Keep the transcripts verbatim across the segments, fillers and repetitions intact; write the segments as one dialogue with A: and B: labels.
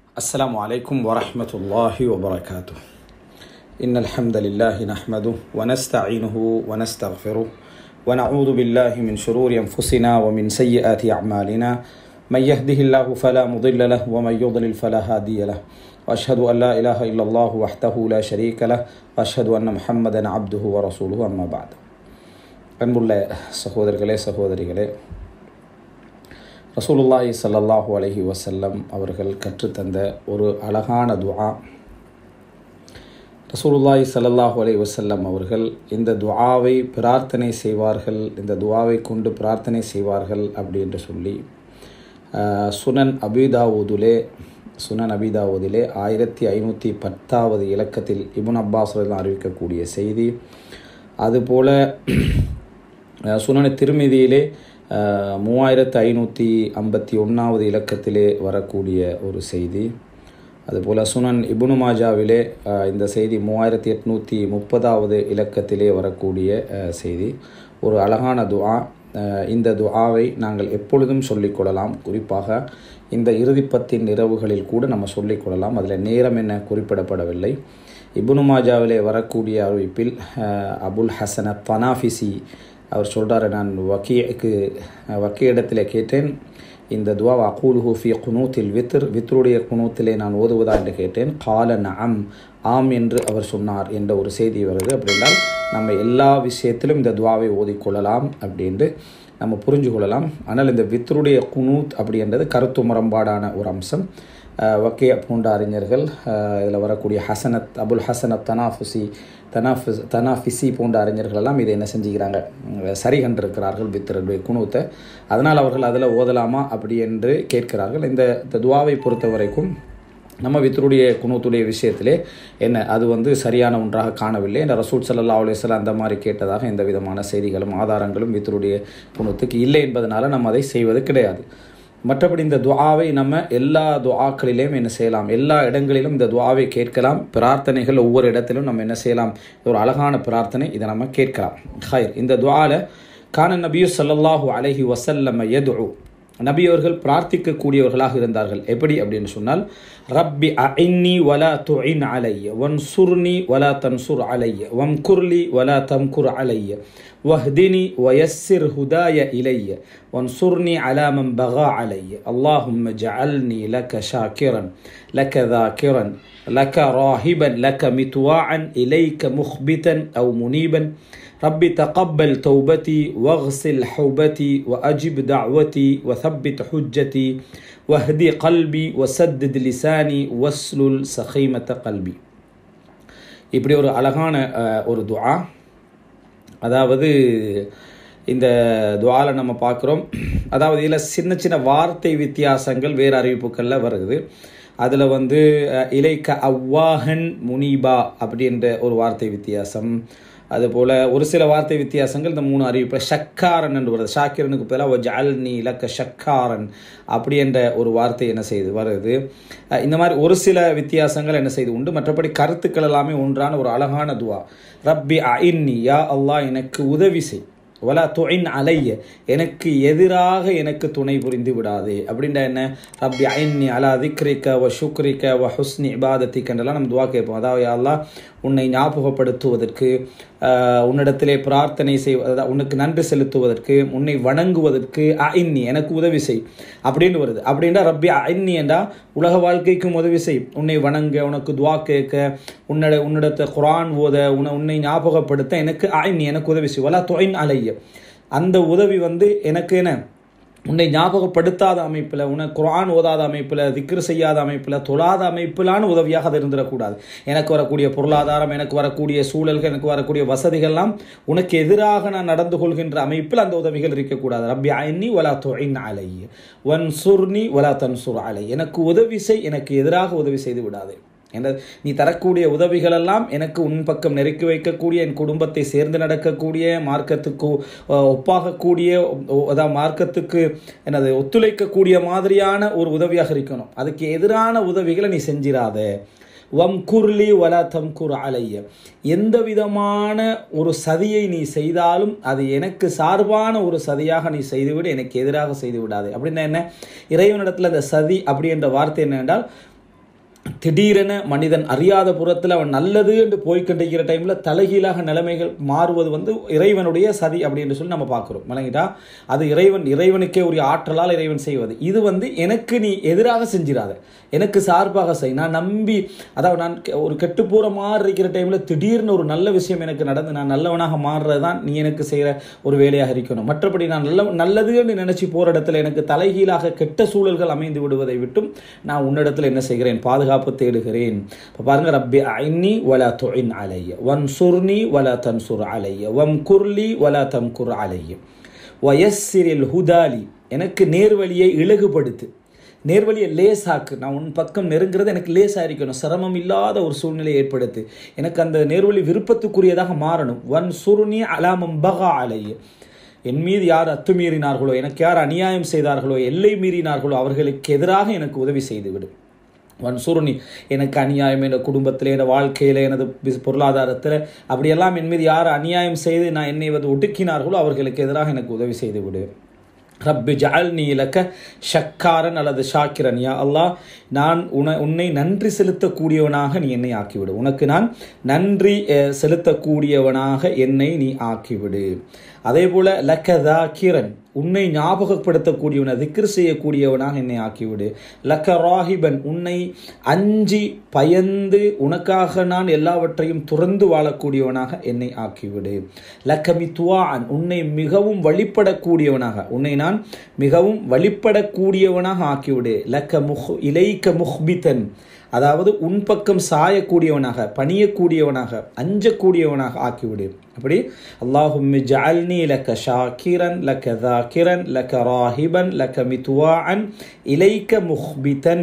A: السلام عليكم ورحمة الله وبركاته. إن الحمد لله نحمده ونستعينه ونستغفره ونعوذ بالله من شرور أنفسنا ومن سيئات أعمالنا من يهده الله فلا مضل له ومن يضلل فلا هادي له وأشهد أن لا إله إلا الله وحده لا شريك له وأشهد أن محمدا عبده ورسوله أما بعد. அன்புள்ள சகோதரர்களே சகோதரிகளே, ரசூலுல்லாஹி ஸல்லல்லாஹு அலைஹி வஸல்லம் அவர்கள் கற்றுத்தந்த ஒரு அழகான துஆ. ரசூலுல்லாஹி ஸல்லல்லாஹு அலைஹி வஸல்லம் அவர்கள் இந்த துஆவை பிரார்த்தனை செய்வார்கள், இந்த துஆவை கொண்டு பிரார்த்தனை செய்வார்கள் அப்படி என்று சொல்லி சுனன் அபிதாவூதிலே சுனன் அபிதாவூதிலே ஆயிரத்தி ஐநூற்றி பத்தாவது இலக்கத்தில் இப்னு அப்பாஸ் ரலியல்லாஹு அறிவிக்கக்கூடிய செய்தி. அதுபோல் சுனன் திர்மிதியிலே மூவாயிரத்து ஐநூற்றி ஐம்பத்தி ஒன்றாவது இலக்கத்திலே வரக்கூடிய ஒரு செய்தி. அதுபோல் சுனன் இப்னு மாஜாவிலே இந்த செய்தி மூவாயிரத்தி எட்நூற்றி முப்பதாவது இலக்கத்திலே வரக்கூடிய செய்தி. ஒரு அழகான துஆ. இந்த துஆவை நாங்கள் எப்பொழுதும் சொல்லிக்கொள்ளலாம். குறிப்பாக இந்த இறுதிப்பத்தின் இரவுகளில் கூட நம்ம சொல்லிக்கொள்ளலாம். அதில் நேரம் என்ன குறிப்பிடப்படவில்லை. இப்னு மாஜாவிலே வரக்கூடிய அறிவிப்பில் அபுல் ஹசன் தனாஃபிசி அவர் சொல்கிறார், நான் வக்கீக்கு வக்கீ இடத்துல கேட்டேன், இந்த துவா அகூலுஹு ஃபி குனூத்தில் வித்ர் வித்ருடைய குனூத்திலே நான் ஓதுவதா என்று கேட்டேன். கால நஅம், ஆம் என்று அவர் சொன்னார் என்ற ஒரு செய்தி வருது. அப்படின்றால் நம்ம எல்லா விஷயத்திலும் இந்த துவாவை ஓதிக்கொள்ளலாம் அப்படின்ட்டு நம்ம புரிஞ்சு கொள்ளலாம். ஆனால் இந்த வித்ருடைய குனூத் அப்படின்றது கருத்து முரண்பாடான ஒரு அம்சம். வக்கே போன்ற அறிஞர்கள், இதில் வரக்கூடிய ஹசனத் அபுல் ஹசனத் தனாஃபுசி தனாஃபிஸ் தனாஃபிசி போன்ற அறிஞர்கள் எல்லாம் இதை என்ன செஞ்சுக்கிறாங்க, சரி கண்டிருக்கிறார்கள் வித்ருடைய குனூத்தை. அதனால் அவர்கள் அதில் ஓதலாமா அப்படி என்று கேட்கிறார்கள். இந்த துவாவை பொறுத்த வரைக்கும் நம்ம வித்ருடைய குனூத்துடைய விஷயத்திலே என்ன அது வந்து சரியான ஒன்றாக காணவில்லை. இந்த ரசூல் ஸல்லல்லாஹு அலைஹி வஸல்லம் அந்த மாதிரி கேட்டதாக எந்த விதமான செய்திகளும் ஆதாரங்களும் வித்ருடைய குனூத்துக்கு இல்லை என்பதனால நம்ம அதை செய்வது கிடையாது. மற்றபடி இந்த துஆவை நம்ம எல்லா துஆக்களிலேயும் என்ன செய்யலாம், எல்லா இடங்களிலும் இந்த துஆவை கேட்கலாம். பிரார்த்தனைகள் ஒவ்வொரு இடத்திலும் நம்ம என்ன செய்யலாம், ஒரு அழகான பிரார்த்தனை, இதை நம்ம கேட்கலாம். ஹைர். இந்த துஆல கான நபியு ஸல்லல்லாஹு அலைஹி வஸல்லம் யதுஉ, நபி அவர்கள் பிரார்த்திக்கக்கூடியவர்களாக இருந்தார்கள். எப்படி அப்படின்னு சொன்னால், ரப்பி அஇன்னி வலா துஇன் அலைய வன்சுர்னி வலா தன்சுர் அலைய வம்குர்லி வலா தம்குர் அலைய வஹ்தினி வயஸ்ஸிர் ஹுதாய இலைய வன்சுர்னி அலா மன் பகா அலைய அல்லாஹும்ம ஜஅல்னி லக ஷாக்கிரன் லக தாக்கிரன் லக ராஹிபன் லக மித்வாஅன் இலைக முஹ்பிதன் அவ் முனீபன் ربي تقبل توبتي واغسل حوبتي وأجب دعوتي وثبت حجتي واهدي قلبي وسدد لساني واسلل سخيمة قلبي. இப்படி ஒரு அழகான ஒரு துஆ. அதாவது இந்த துஆல நம்ம பார்க்குறோம், அதாவது இதில் சின்ன சின்ன வார்த்தை வித்தியாசங்கள் வேறு அறிவிப்புகளில் வருது. அதில் வந்து இலைக்க அவ்வாஹன் முனீபா அப்படின்ற ஒரு வார்த்தை வித்தியாசம். அதுபோல் ஒரு சில வார்த்தை வித்தியாசங்கள் இந்த மூணு அறிவிப்பில் ஷக்காரன் என்று வருது. ஷாக்கிரனுக்கு பதிலாக ஜஅல்னி லக்க ஷக்காரன் அப்படி என்ற ஒரு வார்த்தை என்ன செய்து வருது. இந்த மாதிரி ஒரு சில வித்தியாசங்கள் என்ன செய்து உண்டு. மற்றபடி கருத்துக்கள் எல்லாமே ஒன்றான ஒரு அழகான துஆ. ரப்பி அஇன்னி, யா அல்லாஹ் எனக்கு உதவி செய், வலா துஇன் அலைய எனக்கு எதிராக எனக்கு துணை புரிந்து விடாதே. அப்படின்ற என்ன, ரப்பி அஇன்னி அலா திக்ரிக வ ஷுக்ரிக வ ஹுஸ்னி இபாதத்திக்கென்றெல்லாம் நம்ம துஆ கேட்போம். அதாவது யா அல்லாஹ் உன்னை ஞாபகப்படுத்துவதற்கு, உன்னிடத்திலே பிரார்த்தனை செய்வ உனக்கு நன்றி செலுத்துவதற்கு, உன்னை வணங்குவதற்கு அஇன்னி எனக்கு உதவி செய் அப்படின்னு வருது. அப்படின்னா ரப்பி அஇன்னி என்றா உலக வாழ்க்கைக்கும் உதவி செய், உன்னை வணங்க, உனக்கு துஆ கேட்க, உன்னோட உன்னிடத்தை குர்ஆன் ஓத, உன்னை உன்னை ஞாபகப்படுத்த எனக்கு அஇன்னி எனக்கு உதவி செய் வலா துஇன் அலைய. அந்த உதவி வந்து எனக்கு என்ன, உன்னை ஞாபகப்படுத்தாத அமைப்பில், உன்னை குர்ஆன் ஓதாத அமைப்பில், திக்ர் செய்யாத அமைப்பில், தொழாத அமைப்பிலான உதவியாக அது இருந்துடக்கூடாது. எனக்கு வரக்கூடிய பொருளாதாரம், எனக்கு வரக்கூடிய சூழல்கள், எனக்கு வரக்கூடிய வசதிகள்லாம் உனக்கு எதிராக நான் நடந்து கொள்கின்ற அமைப்பில் அந்த உதவிகள் இருக்கக்கூடாது. ரப்பி அஇன்னி வலா துஇன் அலைய வன்சுர்னி வலா தன்சுர் அலைய எனக்கு உதவி செய், எனக்கு எதிராக உதவி செய்து விடாதே. என்ற நீ தரக்கூடிய உதவிகளெல்லாம் எனக்கு உன் பக்கம் நெருக்கி வைக்கக்கூடிய, என் குடும்பத்தை சேர்ந்து நடக்கக்கூடிய, மார்க்கத்துக்கு ஒப்பாகக்கூடிய, அதாவது மார்க்கத்துக்கு என்னது ஒத்துழைக்கக்கூடிய மாதிரியான ஒரு உதவியாக இருக்கணும். அதுக்கு எதிரான உதவிகளை நீ செஞ்சிடாத. வம்குர்லி வலா தம்குர் அலைய எந்த விதமான ஒரு சதியை நீ செய்தாலும் அது எனக்கு சார்பான ஒரு சதியாக நீ செய்துவிடு, எனக்கு எதிராக செய்து விடாதே. அப்படின்னா என்ன, இறைவனிடத்தில் அந்த சதி அப்படி என்ற வார்த்தை என்னென்றால் திடீரென மனிதன் அறியாத புறத்தில் அவன் நல்லது என்று போய்கொண்டிருக்கிற டைமில் தலைகீழாக நிலைமைகள் மாறுவது வந்து இறைவனுடைய சதி அப்படின்னு சொல்லி நம்ம பார்க்குறோம். விளங்கிட்டா? அது இறைவன் இறைவனுக்கே உரிய ஆற்றலால் இறைவன் செய்வது. இது வந்து எனக்கு நீ எதிராக செஞ்சிடாத, எனக்கு சார்பாக செய். நான் நம்பி, அதாவது நான் ஒரு கெட்டுப்பூர மாறி இருக்கிற டைமில் திடீர்னு ஒரு நல்ல விஷயம் எனக்கு நடந்து நான் நல்லவனாக மாறுறது தான் நீ எனக்கு செய்கிற ஒரு வேலையாக இருக்கணும். மற்றபடி நான் நல்ல நல்லதுன்னு நினச்சி போகிற இடத்துல எனக்கு தலைகீழாக கெட்ட சூழல்கள் அமைந்து விடுவதை விட்டும் நான் உன்னிடத்தில் என்ன செய்கிறேன்? பாதுகாப்பு தேடுகிறேன். பாருங்க, ரப்பி அஇன்னி வலா துஇன் அலைய வன்சுர்னி வலா தன்சுர் அலைய வம்குர்லி வலா தம்குர் அலைய வயஸ்ஸிரில் ஹுதாலி, எனக்கு நேர்வழியை இலகுபடுத்து, நேர்வழியை லேசாக்கு. நான் உன் பக்கம் நெருங்கிறது எனக்கு லேசாக இருக்கணும், சிரமம் இல்லாத ஒரு சூழ்நிலை ஏற்படுத்து, எனக்கு அந்த நேர்வழி விருப்பத்துக்குரியதாக மாறணும். வன் சுருனி அலாமம் பகா அலைய, என் மீது யார் அத்துமீறினார்களோ, எனக்கு யார் அநியாயம் செய்தார்களோ, எல்லை மீறினார்களோ அவர்களுக்கு எதிராக எனக்கு உதவி செய்துவிடும். வன்சுருனி, எனக்கு அநியாயம் என் குடும்பத்தில், என் வாழ்க்கையில், எனது பொருளாதாரத்தில் அப்படியெல்லாம் என் மீது யார் அநியாயம் செய்து நான் என்னை வந்து ஒடுக்கினார்களோ அவர்களுக்கு எதிராக எனக்கு உதவி செய்து விடு. ரப்பி ஜஅல்னி லக ஷக்காரன் அல்லது ஷாக்கிரன், யா அல்லாஹ் நான் உன உன்னை நன்றி செலுத்தக்கூடியவனாக நீ என்னை ஆக்கிவிடு, உனக்கு நான் நன்றி செலுத்தக்கூடியவனாக என்னை நீ ஆக்கிவிடு. அதே போல லக்க தாக்கிரன், உன்னை ஞாபகப்படுத்தக்கூடியவன, திக்ர் செய்யக்கூடியவனாக என்னை ஆக்கிவிடு. லக்க ராஹிபன், உன்னை அஞ்சி பயந்து உனக்காக நான் எல்லாவற்றையும் துறந்து வாழக்கூடியவனாக என்னை ஆக்கிவிடு. லக்க மித்வான், உன்னை மிகவும் வழிபடக்கூடியவனாக, உன்னை நான் மிகவும் வழிபடக்கூடியவனாக ஆக்கிவிடு. லக்க முஹ் இலைக்க முஹ்பிதன், அதாவது உன் பக்கம் சாயக்கூடியவனாக, பணியக்கூடியவனாக, அஞ்சக்கூடியவனாக ஆக்கிவிடு. அப்படி அல்லாஹும்ம ஜஅல்னி லக ஷாக்கிரன் லக தாக்கிரன் லக ராஹிபன் லக மித்வாஅன் இலைக்க முஹ்பிதன்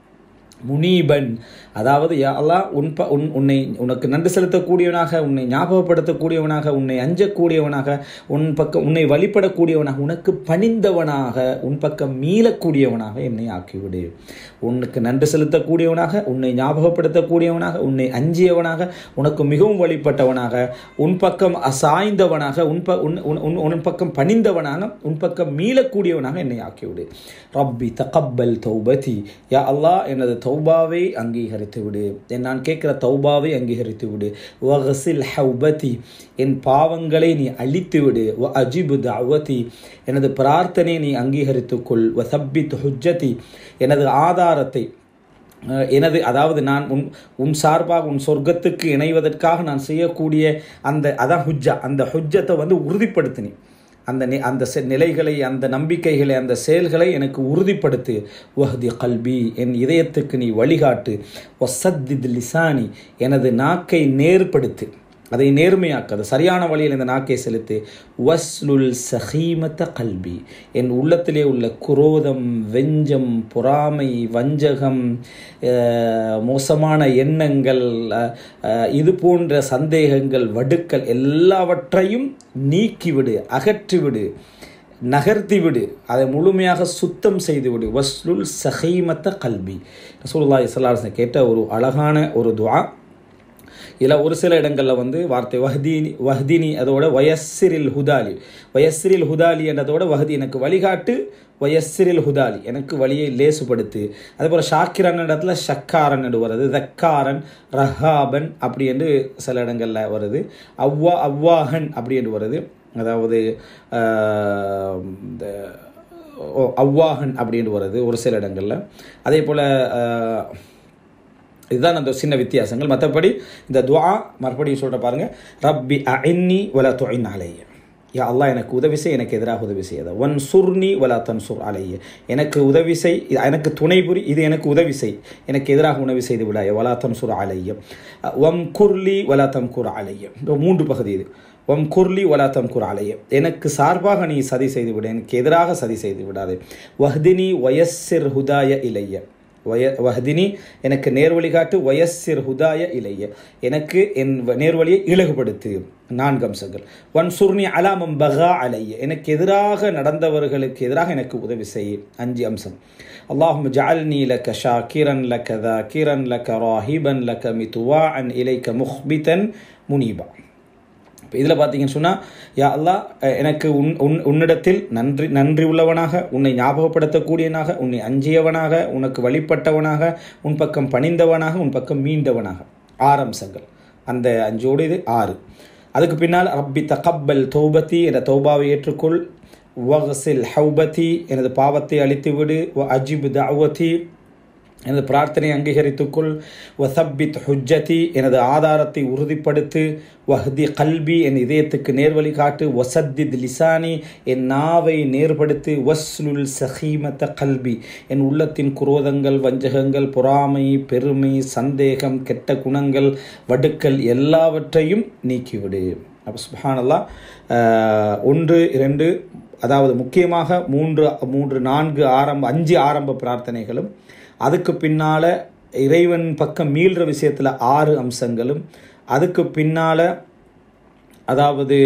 A: முனீபன், அதாவது யா அல்லாஹ் உன் ப உன் உன்னை உனக்கு நன்றி செலுத்தக்கூடியவனாக, உன்னை ஞாபகப்படுத்தக்கூடியவனாக, உன்னை அஞ்சக்கூடியவனாக, உன் பக்கம் உன்னை வழிபடக்கூடியவனாக, உனக்கு பணிந்தவனாக, உன் பக்கம் மீளக்கூடியவனாக என்னை ஆக்கிவிடு. உனக்கு நன்றி செலுத்தக்கூடியவனாக, உன்னை ஞாபகப்படுத்தக்கூடியவனாக, உன்னை அஞ்சியவனாக, உனக்கு மிகவும் வழிபட்டவனாக, உன் பக்கம் அசாய்ந்தவனாக, உன் ப உன் உன் உன் பக்கம் பணிந்தவனாக, உன் பக்கம் மீளக்கூடியவனாக என்னை ஆக்கிவிடு. ரப்பி தகப்பல் தௌபதி, யா அல்லாஹ் எனது தௌபாவை அங்கீகரித்து விடு, நான் கேட்கிற தௌபாவை அங்கீகரித்து விடு. வகசில் ஹௌபதி, என் பாவங்களை நீ அழித்து விடு. வ அஜிபு தஅவதி, எனது பிரார்த்தனை நீ அங்கீகரித்துக்கொள். வ சப்பித் ஹுஜ்ஜதி, எனது ஆதாரத்தை, எனது அதாவது நான் உன் உன் சார்பாக உன் சொர்க்கத்துக்கு இணைவதற்காக நான் செய்யக்கூடிய அந்த அதான் ஹுஜ்ஜா, அந்த ஹுஜ்ஜத்தை வந்து உறுதிப்படுத்தினி, அந்த அந்த நிலைகளை, அந்த நம்பிக்கைகளை, அந்த செயல்களை எனக்கு உறுதிப்படுத்து. வஹ்தி கல்பி, என் இதயத்துக்கு நீ வழிகாட்டு. வசத்தித் லிசானி, எனது நாக்கை நேர்படுத்து, அதை நேர்மையாக்க, அது சரியான வழியில் இந்த நாக்கை செலுத்து. வஸ்லுல் சஹீமத்த கல்பி, என் உள்ளத்திலே உள்ள குரோதம், வெஞ்சம், பொறாமை, வஞ்சகம், மோசமான எண்ணங்கள், இது போன்ற சந்தேகங்கள், வடுக்கள் எல்லாவற்றையும் நீக்கிவிடு, அகற்றிவிடு, நகர்த்திவிடு, அதை முழுமையாக சுத்தம் செய்துவிடு. வஸ்லுல் சஹீமத்த கல்பி, ரசூலுல்லாஹி ஸல்லல்லாஹு அலைஹி வஸல்லம் கேட்ட ஒரு அழகான ஒரு துஆ. இதில் ஒரு சில இடங்களில் வந்து வார்த்தை வஹ்தீனி வஹ்தினி அதோட வயஸ்ஸிரில் ஹுதாலி, வயஸ்ஸிரில் ஹுதாலி என்றதோட வஹதி, எனக்கு வழிகாட்டு, வயஸ்ஸிரில் ஹுதாலி, எனக்கு வழியை லேசுபடுத்து. அதே போல் ஷாக்கிரன் இடத்துல ஷக்காரன் என்று வருது, தக்காரன், ரஹாபன் அப்படி என்று சில இடங்களில் வருது. அவ்வா அவ்வாஹன் அப்படி என்று வருது, அதாவது அவ்வாஹன் அப்படி என்று வருது ஒரு சில இடங்களில். அதே போல் இதுதான் அந்த சின்ன வித்தியாசங்கள். மற்றபடி இந்த துஆ மறுபடியும் சொல்கிற பாருங்கள். ரப்பி அஇன்னி வலா துஇன் அலைய, யா அல்லாஹ் எனக்கு உதவி செய், எனக்கு எதிராக உதவி செய்யாத. ஒன் சுர்னி வலா தன்சுர் அலைய, எனக்கு உதவி செய், எனக்கு துணை புரி, இது எனக்கு உதவி செய், எனக்கு எதிராக உதவி செய்து விடாய. வலா தன்சுர் அலைய. வம் குர்லி வலா தம்குர் அலைய, மூன்று பகுதி இது. வம் குர்லி வலா தம்குர் அலைய, எனக்கு சார்பாக நீ சதி செய்து விட, எனக்கு எதிராக சதி செய்து விடாது. வஹ்தினி வயஸ்ஸிர் ஹுதாய இலைய, வய வஹ்தினி எனக்கு நேர்வழி காட்டு. வயஸ்ஸிர் ஹுதாய இலைய, எனக்கு என் நேர்வழியை இலகுபடுத்து. நான்கு அம்சங்கள். ஒன் சுர்னி அலாமம் பகா அலைய, எனக்கு எதிராக நடந்தவர்களுக்கு எதிராக எனக்கு உதவி செய். அஞ்சு அம்சம். அல்லாஹும்ம ஜஅல்னி லக ஷாக்கிரன் லக தாக்கிரன் லக ராஹிபன் லக மித்வாஅன் இலைக்க முஹ்பிதன் முனீபா. இப்போ இதில் பார்த்தீங்கன்னு சொன்னால், யா அல்லாஹ் எனக்கு உன் உன் உன்னிடத்தில் நன்றி நன்றி உள்ளவனாக, உன்னை ஞாபகப்படுத்தக்கூடியவனாக, உன்னை அஞ்சியவனாக, உனக்கு வழிபட்டவனாக, உன் பக்கம் பணிந்தவனாக, உன் பக்கம் மீண்டவனாக. ஆறு அம்சங்கள். அந்த அஞ்சோடு இது ஆறு. அதுக்கு பின்னால் ரப்பி தகப்பல் தௌபதி, என்ற தௌபாவை ஏற்றுக்கொள். வக்ஸில் ஹௌபதி, எனது பாவத்தை அழித்துவிடு. வ அஜிப் தஅவதி, எனது பிரார்த்தனை அங்கீகரித்துக்கொள். வசப்பித் ஹுஜ்ஜதி, எனது ஆதாரத்தை உறுதிப்படுத்து. வஹ்தி கல்பி, என் இதயத்துக்கு நேர்வழி காட்டு. வசத்தித் லிசானி, என் நாவை நேர்படுத்து. வஸ்லுல் சஹீமத்த கல்பி, என் உள்ளத்தின் குரோதங்கள், வஞ்சகங்கள், பொறாமை, பெருமை, சந்தேகம், கெட்ட குணங்கள், வடுக்கள் எல்லாவற்றையும் நீக்கிவிடு. அப்போ சுப்ஹானல்லாஹ், ஒன்று இரண்டு, அதாவது முக்கியமாக மூன்று மூன்று நான்கு ஆரம்ப அஞ்சு ஆரம்ப பிரார்த்தனைகளும், அதுக்கு பின்னால் இறைவன் பக்கம் மீள்ற விஷயத்தில் ஆறு அம்சங்களும், அதுக்கு பின்னால் அதாவது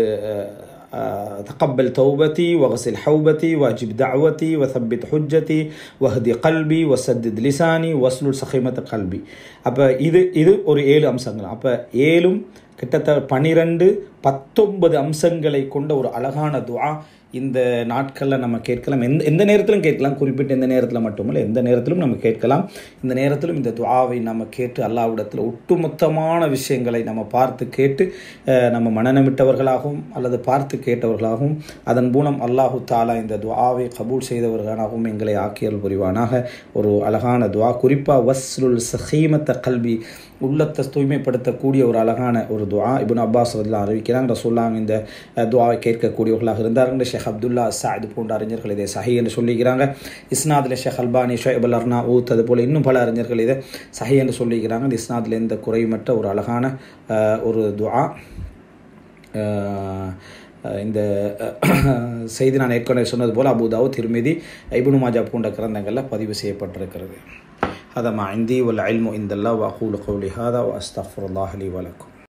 A: தகப்பல் தௌபதி வகசில் ஹௌபதி வஜிப் தஅவதி வசப்பித் ஹுஜ்ஜதி வஹ்தி கல்பி வசத்தித் லிசானி வஸ்லுல் சஹீமத் கல்பி. அப்போ இது இது ஒரு ஏழு அம்சங்கள். அப்போ ஏழும் கிட்டத்தட்ட பனிரெண்டு பத்தொன்பது அம்சங்களை கொண்ட ஒரு அழகான துஆ இந்த நாட்களில் நம்ம கேட்கலாம். எந்த எந்த நேரத்திலும் கேட்கலாம், குறிப்பிட்ட எந்த நேரத்தில் மட்டுமல்ல, எந்த நேரத்திலும் நம்ம கேட்கலாம். இந்த நேரத்திலும் இந்த துஆவை நம்ம கேட்டு அல்லாஹ்விடத்தில் ஒட்டுமொத்தமான விஷயங்களை நம்ம பார்த்து கேட்டு நம்ம மனநமிட்டவர்களாகவும் அல்லது பார்த்து கேட்டவர்களாகவும் அதன் மூலம் அல்லாஹு தாலா இந்த துஆவை கபூல் செய்தவர்களாகவும் எங்களை ஆக்கியல் புரிவானாக. ஒரு அழகான துஆ, குறிப்பாக வஸ்லுல் சஹீமத்த கல்வி, உள்ளத்தை தூய்மைப்படுத்தக்கூடிய ஒரு அழகான ஒரு துஆ. இப்னு அப்பாஸ் ரலியல்லாஹு அறிவிக்கிறாங்க, ரசூலுல்லாஹ் இந்த துஆவை கேட்கக்கூடியவர்களாக இருந்தார்கள். ஷேக் அப்துல்லா சாத் போன்ற அறிஞர்கள் இதை சஹீஹ் என்று சொல்லிக்கிறாங்க. இஸ்னாதில் ஷேக் அல்பானி, ஷுஐப் அல் அர்னாஊத், அது போல் இன்னும் பல அறிஞர்கள் இதை சஹீஹ் என்று சொல்லிக்கிறாங்க. இந்த இஸ்னாதில் எந்த குறைமற்ற ஒரு அழகான ஒரு துஆ. இந்த செய்தி நான் ஏற்கனவே சொன்னது போல் Abu Dawud, Tirmidhi, Ibn Majah போன்ற கிரந்தங்களில் பதிவு செய்யப்பட்டிருக்கிறது. هذا ما عندي والعلم عند الله وأقول قولي هذا وأستغفر الله لي ولكم.